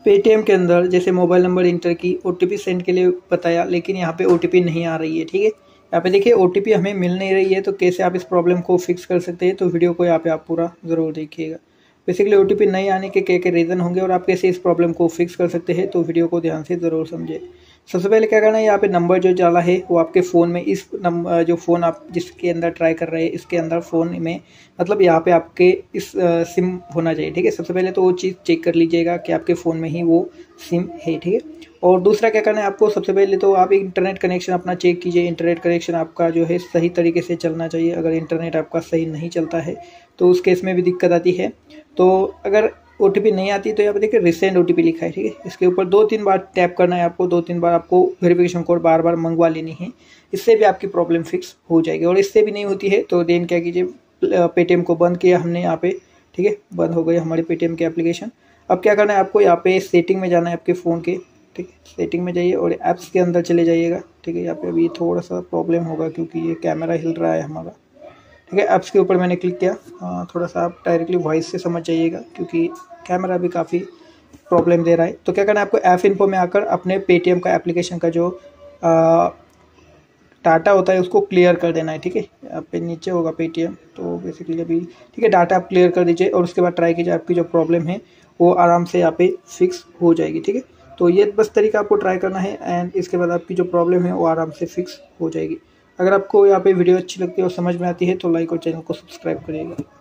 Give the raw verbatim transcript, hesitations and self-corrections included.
Paytm के अंदर जैसे मोबाइल नंबर इंटर की, ओटीपी सेंड के लिए बताया, लेकिन यहाँ पे ओटीपी नहीं आ रही है। ठीक है, यहाँ पे देखिए ओटीपी हमें मिल नहीं रही है, तो कैसे आप इस प्रॉब्लम को फिक्स कर सकते हैं, तो वीडियो को यहाँ पे आप पूरा ज़रूर देखिएगा। बेसिकली ओटीपी नहीं आने के क्या क्या रीज़न होंगे और आप कैसे इस प्रॉब्लम को फिक्स कर सकते हैं, तो वीडियो को ध्यान से ज़रूर समझें। सबसे पहले क्या करना है, यहाँ पे नंबर जो डाला है वो आपके फ़ोन में, इस नंबर जो फ़ोन आप जिसके अंदर ट्राई कर रहे हैं इसके अंदर फ़ोन में, मतलब यहाँ पे आपके इस आ, सिम होना चाहिए। ठीक है, सबसे पहले तो वो चीज़ चेक कर लीजिएगा कि आपके फ़ोन में ही वो सिम है। ठीक है, और दूसरा क्या करना है आपको, सबसे पहले तो आप इंटरनेट कनेक्शन अपना चेक कीजिए। इंटरनेट कनेक्शन आपका जो है सही तरीके से चलना चाहिए। अगर इंटरनेट आपका सही नहीं चलता है तो उस केस में भी दिक्कत आती है। तो अगर ओटीपी नहीं आती तो यहाँ पे देखिए रिसेंट ओटीपी लिखा है। ठीक है, इसके ऊपर दो तीन बार टैप करना है आपको, दो तीन बार आपको वेरिफिकेशन कोड बार बार मंगवा लेनी है। इससे भी आपकी प्रॉब्लम फिक्स हो जाएगी। और इससे भी नहीं होती है तो देन क्या कीजिए, पेटीएम को बंद किया हमने यहाँ पे। ठीक है, बंद हो गई हमारे पेटीएम की एप्लीकेशन। अब क्या करना है आपको, यहाँ पे सेटिंग में जाना है आपके फ़ोन के। ठीक है, सेटिंग में जाइए और ऐप्स के अंदर चले जाइएगा। ठीक है, यहाँ पे अभी थोड़ा सा प्रॉब्लम होगा क्योंकि ये कैमरा हिल रहा है हमारा। ठीक है, ऐप्स के ऊपर मैंने क्लिक किया। आ, थोड़ा सा आप डायरेक्टली वॉइस से समझ जाइएगा क्योंकि कैमरा भी काफ़ी प्रॉब्लम दे रहा है। तो क्या करना है आपको, ऐप इन्फो में आकर अपने पेटीएम का एप्लीकेशन का जो डाटा होता है उसको क्लियर कर देना है। ठीक है, यहाँ पे नीचे होगा पेटीएम, तो बेसिकली अभी ठीक है डाटा आप क्लियर कर दीजिए और उसके बाद ट्राई कीजिए, आपकी जो प्रॉब्लम है वो आराम से यहाँ पे फिक्स हो जाएगी। ठीक है, तो ये बस तरीका आपको ट्राई करना है एंड इसके बाद आपकी जो प्रॉब्लम है वो आराम से फिक्स हो जाएगी। अगर आपको यहाँ पे वीडियो अच्छी लगती है और समझ में आती है तो लाइक और चैनल को सब्सक्राइब करिएगा।